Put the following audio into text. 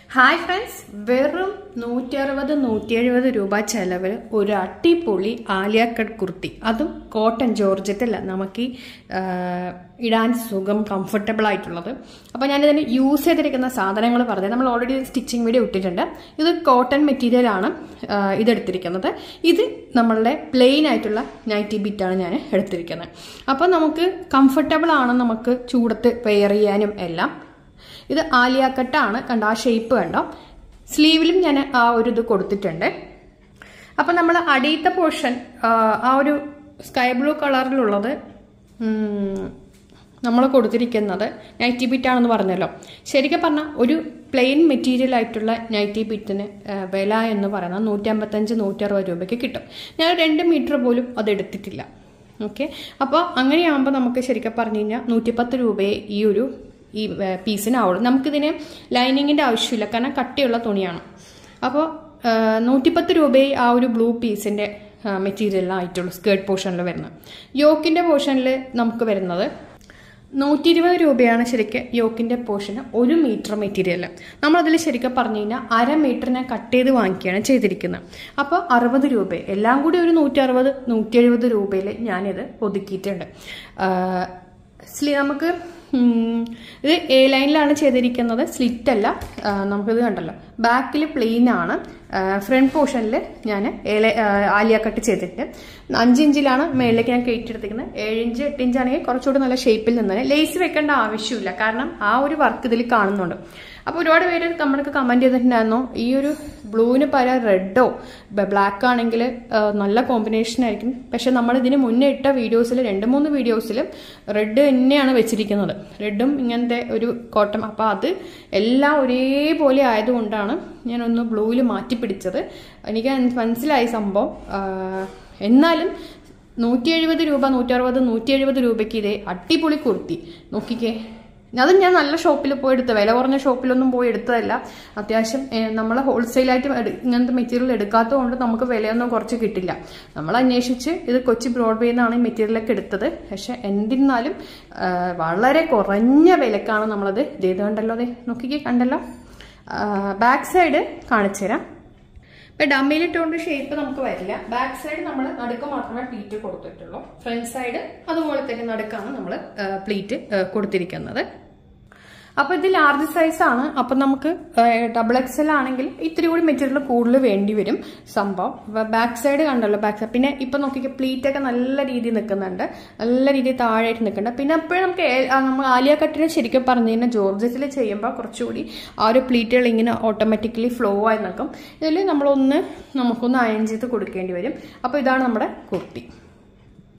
Hi friends, വെറും 160-170 രൂപ ചെലവിൽ ഒരു അടിപൊളി ആലിയ കട്ട് കുർത്തി, അതും കോട്ടൺ ജോർജറ്റല്ല, നമുക്ക് ഇടാൻ സുഖം കംഫർട്ടബിൾ ആയിട്ടുള്ളത്. അപ്പോൾ ഞാനിതിന് യൂസ് ചെയ്തിരിക്കുന്ന സാധനങ്ങൾ പറഞ്ഞത് നമ്മൾ ഓൾറെഡി സ്റ്റിച്ചിങ് വീഡിയോ ഇട്ടിട്ടുണ്ട്. ഇത് കോട്ടൺ മെറ്റീരിയൽ ആണ് ഇതെടുത്തിരിക്കുന്നത്. ഇത് നമ്മളുടെ പ്ലെയിൻ ആയിട്ടുള്ള നൈറ്റി ബിറ്റാണ് ഞാൻ എടുത്തിരിക്കുന്നത്. അപ്പോൾ നമുക്ക് കംഫർട്ടബിൾ ആണ്, നമുക്ക് ചൂടത്ത് വെയർ ചെയ്യാനും എല്ലാം. ഇത് ആലിയ കട്ടാണ്, കണ്ട ആ ഷേപ്പ് കണ്ടോ. സ്ലീവിലും ഞാൻ ആ ഒരു ഇത് കൊടുത്തിട്ടുണ്ട്. അപ്പം നമ്മൾ അടിയത്തെ പോർഷൻ ആ ഒരു സ്കൈ ബ്ലൂ കളറിലുള്ളത് നമ്മൾ കൊടുത്തിരിക്കുന്നത് നൈറ്റി ബിറ്റാണെന്ന് പറഞ്ഞല്ലോ. ശരിക്കും പറഞ്ഞാൽ ഒരു പ്ലെയിൻ മെറ്റീരിയൽ ആയിട്ടുള്ള നൈറ്റി ബിറ്റിന് വില എന്ന് പറയുന്നത് 155-160 രൂപയ്ക്ക് കിട്ടും. ഞാൻ 2 മീറ്റർ പോലും അത് എടുത്തിട്ടില്ല. ഓക്കെ, അപ്പോൾ അങ്ങനെയാകുമ്പോൾ നമുക്ക് ശരിക്കും പറഞ്ഞു കഴിഞ്ഞാൽ 110 രൂപയെ ഈ പീസിനാവുള്ളൂ. നമുക്കിതിന് ലൈനിങ്ങിൻ്റെ ആവശ്യമില്ല, കാരണം കട്ടിയുള്ള തുണിയാണ്. അപ്പോൾ 110 രൂപയെ ആ ഒരു ബ്ലൂ പീസിൻ്റെ മെറ്റീരിയലിനായിട്ടുള്ളൂ സ്കേർട്ട് പോർഷനിൽ വരുന്നത്. യോക്കിൻ്റെ പോർഷനിൽ നമുക്ക് വരുന്നത് 120 രൂപയാണ് ശരിക്കും യോക്കിൻ്റെ പോർഷന് 1 മീറ്റർ മെറ്റീരിയൽ. നമ്മളതിൽ ശരിക്കും പറഞ്ഞു കഴിഞ്ഞാൽ 1/2 മീറ്ററിനെ കട്ട് ചെയ്ത് വാങ്ങിക്കുകയാണ് ചെയ്തിരിക്കുന്നത്. അപ്പോൾ 60 രൂപ, എല്ലാം കൂടി ഒരു 160-170 രൂപയിൽ ഞാനിത് ഒതുക്കിയിട്ടുണ്ട്. നമുക്ക് ഇത് എ ലൈനിലാണ് ചെയ്തിരിക്കുന്നത്, സ്ലിറ്റ് അല്ല. നമുക്കിത് കണ്ടല്ലോ, ബാക്കിൽ പ്ലെയിൻ ആണ്. ഫ്രണ്ട് പോർഷനിൽ ഞാൻ ആലിയ കട്ട് ചെയ്തിട്ട് 5 ഇഞ്ചിലാണ് മേളിലേക്ക് ഞാൻ കയറ്റിയെടുത്തിരിക്കുന്നത്. 7 ഇഞ്ച് 8 ഇഞ്ചാണെങ്കിൽ കുറച്ചുകൂടി നല്ല ഷേപ്പിൽ നിന്ന് ലേസ് വെക്കേണ്ട ആവശ്യമില്ല, കാരണം ആ ഒരു വർക്ക് ഇതിൽ കാണുന്നുണ്ട്. അപ്പോൾ ഒരുപാട് പേര് നമ്മൾക്ക് കമൻറ്റ് ചെയ്തിട്ടുണ്ടായിരുന്നു, ഈ ഒരു ബ്ലൂവിന് പകരം റെഡോ ബ്ലാക്ക് ആണെങ്കിൽ നല്ല കോമ്പിനേഷൻ ആയിരിക്കും. പക്ഷെ നമ്മൾ ഇതിന് മുന്നേ ഇട്ട വീഡിയോസിൽ 2-3 വീഡിയോസിലും റെഡ് തന്നെയാണ് വെച്ചിരിക്കുന്നത്, റെഡും ഇങ്ങനത്തെ ഒരു കോട്ടൺ. അപ്പോൾ അത് എല്ലാം ഒരേപോലെ ആയതുകൊണ്ടാണ് ഞാനൊന്ന് ബ്ലൂവിൽ മാറ്റി പിടിച്ചത്. എനിക്ക് മനസ്സിലായി സംഭവം. എന്നാലും 170 രൂപ, 160-170 രൂപയ്ക്ക് ഇതേ അടിപൊളി കുർത്തി നോക്കിക്കേ. അതും ഞാൻ നല്ല ഷോപ്പിൽ പോയി എടുത്ത, വില കുറഞ്ഞ ഷോപ്പിലൊന്നും പോയി എടുത്തതല്ല. അത്യാവശ്യം നമ്മൾ ഹോൾസെയിലായിട്ട് ഇങ്ങനത്തെ മെറ്റീരിയൽ എടുക്കാത്തത് കൊണ്ട് നമുക്ക് വിലയൊന്നും കുറച്ച് കിട്ടില്ല. നമ്മൾ അന്വേഷിച്ച് ഇത് കൊച്ചി ബ്രോഡ്വേയിൽ നിന്നാണ് ഈ മെറ്റീരിയലൊക്കെ എടുത്തത്. പക്ഷെ എന്നിരുന്നാലും വളരെ കുറഞ്ഞ വിലക്കാണ് നമ്മളത് ചെയ്തുകൊണ്ടല്ലോ. അതെ നോക്കിക്കേ, കണ്ടല്ലോ. ബാക്ക് സൈഡ് കാണിച്ചു തരാം. ഇപ്പം ഡമ്മിയിലിട്ടുകൊണ്ട് ഷേപ്പ് നമുക്ക് വരില്ല. ബാക്ക് സൈഡ് നമ്മൾ നടുക്ക് മാത്രമേ പ്ലീറ്റ് കൊടുത്തിട്ടുള്ളൂ. ഫ്രണ്ട് സൈഡ് അതുപോലെ തന്നെ നടുക്കാണ് നമ്മൾ പ്ലീറ്റ് കൊടുത്തിരിക്കുന്നത്. അപ്പോൾ ഇത് ലാർജ് സൈസ് ആണ്. അപ്പം നമുക്ക് XXL ആണെങ്കിൽ ഇത്തിരി കൂടി മെറ്റീരിയൽ കൂടുതൽ വേണ്ടി വരും സംഭവം. ബാക്ക് സൈഡ് കണ്ടല്ലോ, ബാക്ക് സൈഡ്. പിന്നെ ഇപ്പം നോക്കിക്കുക, പ്ലീറ്റൊക്കെ നല്ല രീതിയിൽ നിൽക്കുന്നുണ്ട്, നല്ല രീതിയിൽ താഴെയായിട്ട് നിൽക്കുന്നുണ്ട്. പിന്നെ അപ്പോഴും നമ്മൾ ആലിയ കട്ടിന് ശരിക്കും പറഞ്ഞു കഴിഞ്ഞാൽ ജോർജറ്റിൽ ചെയ്യുമ്പോൾ കുറച്ചുകൂടി ആ ഒരു പ്ലീറ്റുകൾ ഇങ്ങനെ ഓട്ടോമാറ്റിക്കലി ഫ്ലോ ആയി നിൽക്കും. ഇതിൽ നമുക്കൊന്ന് അയൺ ചെയ്ത് കൊടുക്കേണ്ടി വരും. അപ്പോൾ ഇതാണ് നമ്മുടെ കുർത്തി.